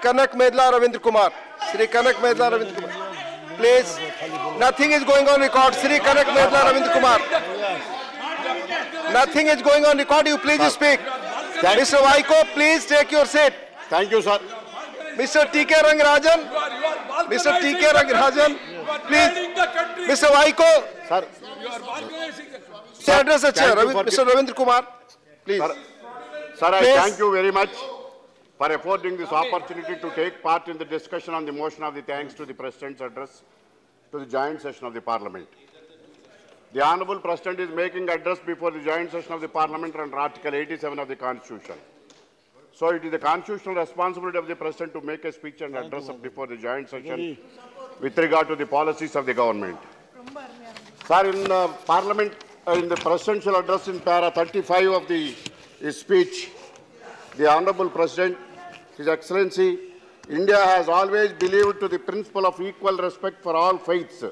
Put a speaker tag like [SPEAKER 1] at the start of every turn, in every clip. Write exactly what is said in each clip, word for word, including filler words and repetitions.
[SPEAKER 1] Kanak Medla Ravindra Kumar. Shri Kanak Medla Ravindra Kumar. Please. Nothing is going on record. Shri Kanak Medla Ravindra Kumar. Nothing is going on record. You please speak. Mister Vaiko, please take your seat.
[SPEAKER 2] Thank you, sir.
[SPEAKER 1] Mister T K Rangarajan. Mister T K Rangarajan. Please. Mister Vaiko.
[SPEAKER 2] Sir.
[SPEAKER 1] Sir, address the chair. Mister Ravindra Kumar. Please.
[SPEAKER 2] Sir, sir I
[SPEAKER 1] please.
[SPEAKER 2] Thank you very much for affording this opportunity to take part in the discussion on the motion of the thanks to the President's address to the joint session of the Parliament. The Honourable President is making address before the joint session of the Parliament under Article eighty-seven of the Constitution. So it is the constitutional responsibility of the President to make a speech and address before the joint session with regard to the policies of the government. Sir, in uh, Parliament, uh, in the presidential address in para thirty-five of the his speech, the Honourable President, His Excellency, India has always believed to the principle of equal respect for all faiths.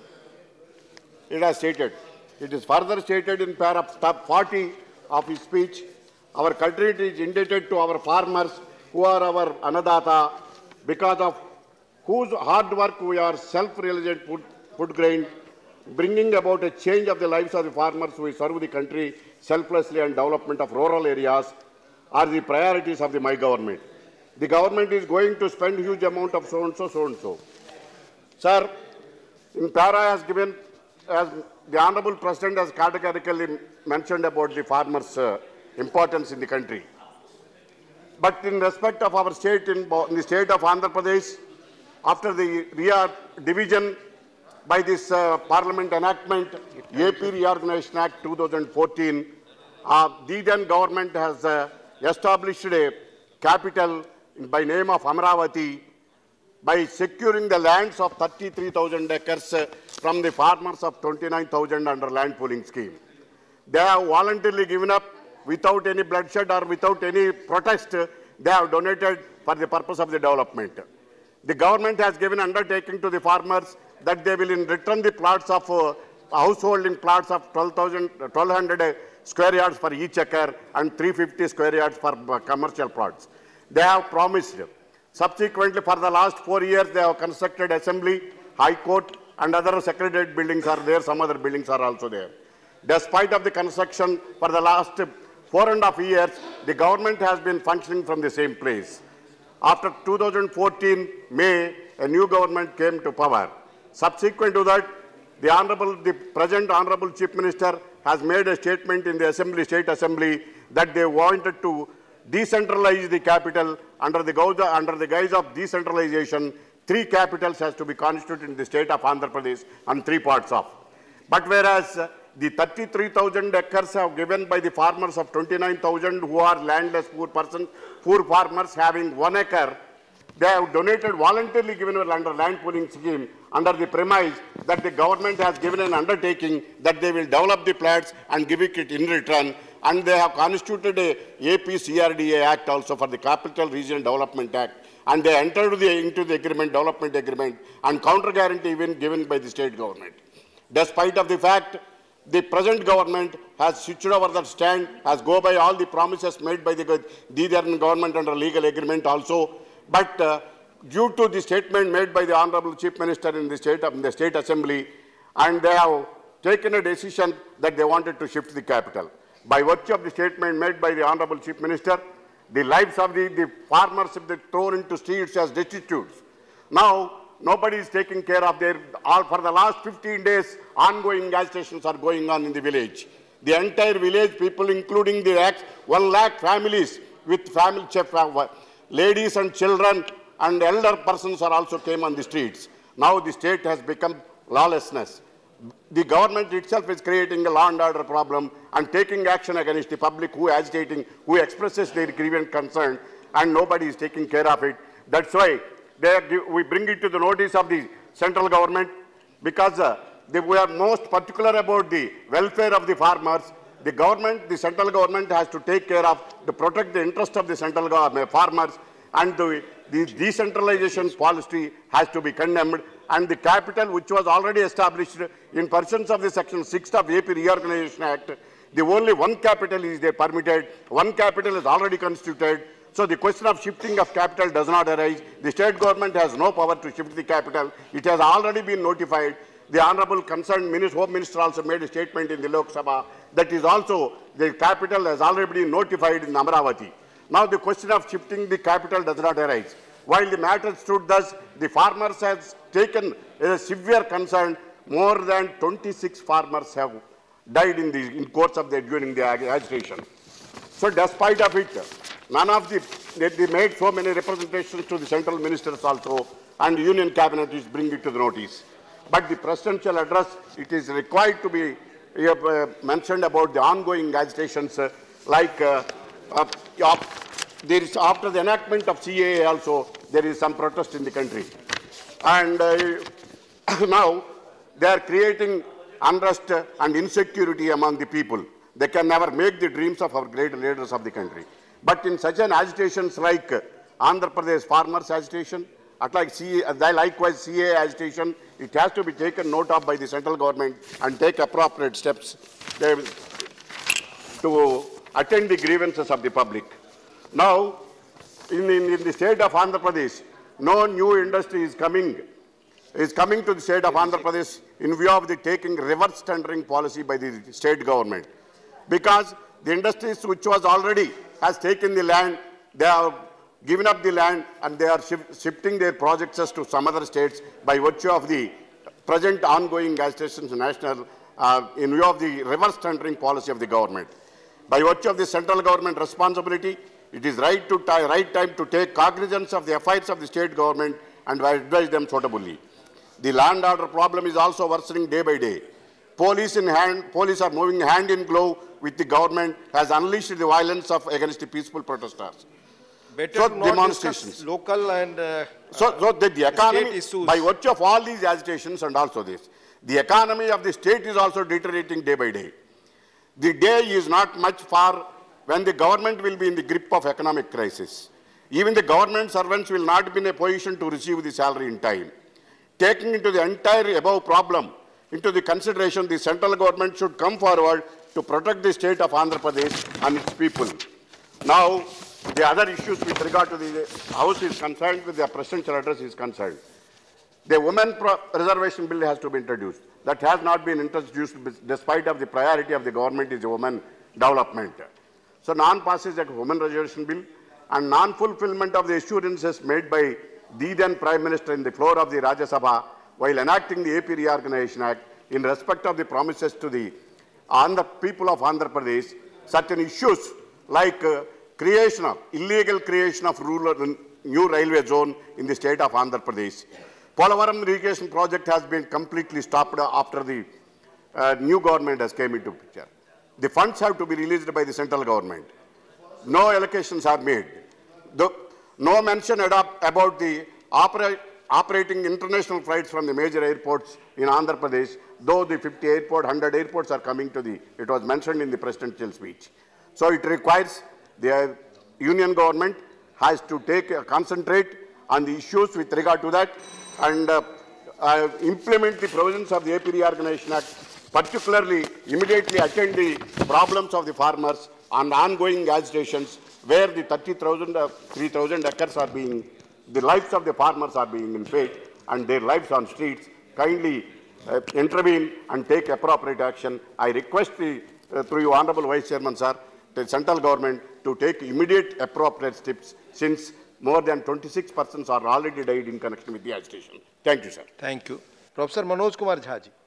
[SPEAKER 2] It has stated. It is further stated in para forty of his speech, our country is indebted to our farmers who are our Anadata, because of whose hard work we are self-reliant food, food grain, bringing about a change of the lives of the farmers who serve the country selflessly and development of rural areas are the priorities of the my government. The government is going to spend huge amount of so-and-so, so-and-so. Sir, in para has given, as the Honourable President has categorically mentioned about the farmers' uh, importance in the country. But in respect of our state, in, in the state of Andhra Pradesh, after the re division by this uh, Parliament enactment, A P Reorganization Act two thousand fourteen, uh, the then government has uh, established a capital by name of Amravati by securing the lands of thirty-three thousand acres uh, from the farmers of twenty-nine thousand under land pooling scheme. They have voluntarily given up without any bloodshed or without any protest. They have donated for the purpose of the development. The government has given undertaking to the farmers that they will in return the plots of uh, household in plots of twelve hundred square yards for each acre and three hundred fifty square yards for uh, commercial plots. They have promised. Subsequently, for the last four years, they have constructed assembly, high court, and other secretariat buildings are there. Some other buildings are also there. Despite of the construction for the last four and a half years, the government has been functioning from the same place. After two thousand fourteen May, a new government came to power. Subsequent to that, the Honorable, the present Honorable Chief Minister has made a statement in the Assembly, State Assembly, that they wanted to decentralize the capital under the, under the guise of decentralization. Three capitals has to be constituted in the state of Andhra Pradesh and three parts of. But whereas uh, the thirty-three thousand acres have given by the farmers of twenty-nine thousand who are landless poor persons, poor farmers having one acre, they have donated voluntarily given under land pooling scheme under the premise that the government has given an undertaking that they will develop the plots and give it in return, and they have constituted a A P C R D A Act also for the Capital Region Development Act, and they entered the, into the agreement, development agreement, and counter guarantee even given by the state government. Despite of the fact, the present government has switched over that stand, has go by all the promises made by the, the government under legal agreement also. But uh, due to the statement made by the Honorable Chief Minister in the State, in the State Assembly, and they have taken a decision that they wanted to shift the capital. By virtue of the statement made by the Honorable Chief Minister, the lives of the, the farmers have been thrown into streets as destitutes. Now, nobody is taking care of their, all for the last fifteen days, ongoing gas stations are going on in the village. The entire village, people including the one lakh families with family, ladies and children and elder persons are also came on the streets. Now the state has become lawlessness. The government itself is creating a law and order problem and taking action against the public who is agitating, who expresses their grievance concern, and nobody is taking care of it. That's why they, we bring it to the notice of the central government, because uh, they, we are most particular about the welfare of the farmers. The government, the central government has to take care of, to protect the interest of the central government, farmers, and the, the decentralization policy has to be condemned. And the capital, which was already established in pursuance of the Section six of A P Reorganization Act, the only one capital is there permitted, one capital is already constituted. So the question of shifting of capital does not arise. The state government has no power to shift the capital. It has already been notified. The Honorable concerned Minister, Home Minister also made a statement in the Lok Sabha that is also the capital has already been notified in Amravati. Now the question of shifting the capital does not arise. While the matter stood thus, the farmers has taken a severe concern. More than twenty-six farmers have died in the in course of the during the agitation. So despite of it, none of the, they, they made so many representations to the central ministers also, and the union cabinet is bringing it to the notice. But the presidential address, it is required to be uh, mentioned about the ongoing agitations, uh, like uh, uh, uh, there is, after the enactment of C A A also, there is some protest in the country. And uh, now they are creating unrest and insecurity among the people. They can never make the dreams of our great leaders of the country. But in such an agitations like Andhra Pradesh farmers agitation, like C A, likewise C A A agitation, it has to be taken note of by the central government and take appropriate steps to attend the grievances of the public. Now, in, in, in the state of Andhra Pradesh, no new industry is coming, is coming to the state of Andhra Pradesh in view of the taking reverse tendering policy by the state government. Because the industries which was already has taken the land, they have given up the land and they are shif shifting their projects to some other states by virtue of the present ongoing agitations national uh, in view of the reverse tendering policy of the government. By virtue of the central government responsibility, it is right, to right time to take cognizance of the affairs of the state government and advise them suitably. The land order problem is also worsening day by day. Police in hand, police are moving hand in glove with the government, has unleashed the violence of against the peaceful protesters.
[SPEAKER 1] Better
[SPEAKER 2] so
[SPEAKER 1] not
[SPEAKER 2] demonstrations,
[SPEAKER 1] local and uh,
[SPEAKER 2] so, so the, the economy,
[SPEAKER 1] issues.
[SPEAKER 2] By virtue of all these agitations and also this, the economy of the state is also deteriorating day by day. The day is not much far when the government will be in the grip of economic crisis. Even the government servants will not be in a position to receive the salary in time. Taking into the entire above problem into the consideration, the central government should come forward to protect the state of Andhra Pradesh and its people. Now, the other issues with regard to the House is concerned, with the presidential address is concerned. The women reservation bill has to be introduced. That has not been introduced despite of the priority of the government is women development. So non-passage of women reservation bill and non-fulfillment of the assurances made by the then Prime Minister in the floor of the Rajya Sabha while enacting the A P Reorganization Act in respect of the promises to the Andhra people of Andhra Pradesh, certain issues like uh, creation of, illegal creation of rural, new railway zone in the state of Andhra Pradesh. Polavaram irrigation project has been completely stopped after the uh, new government has came into picture. The funds have to be released by the central government. No allocations are made. The, no mention about the opera, operating international flights from the major airports in Andhra Pradesh, though the fifty airport, one hundred airports are coming to the, it was mentioned in the presidential speech. So it requires the union government has to take, uh, concentrate on the issues with regard to that and uh, uh, implement the provisions of the A P Reorganization Act, particularly immediately attend the problems of the farmers and ongoing agitations where the thirty thousand, uh, three thousand acres are being, the lives of the farmers are being in fate and their lives on streets. Kindly uh, intervene and take appropriate action. I request the, uh, through you, Honorable Vice Chairman, sir, the central government to take immediate appropriate steps since more than twenty-six persons are already died in connection with the agitation. Thank you, sir.
[SPEAKER 1] Thank you. Professor Manoj Kumar Jha ji.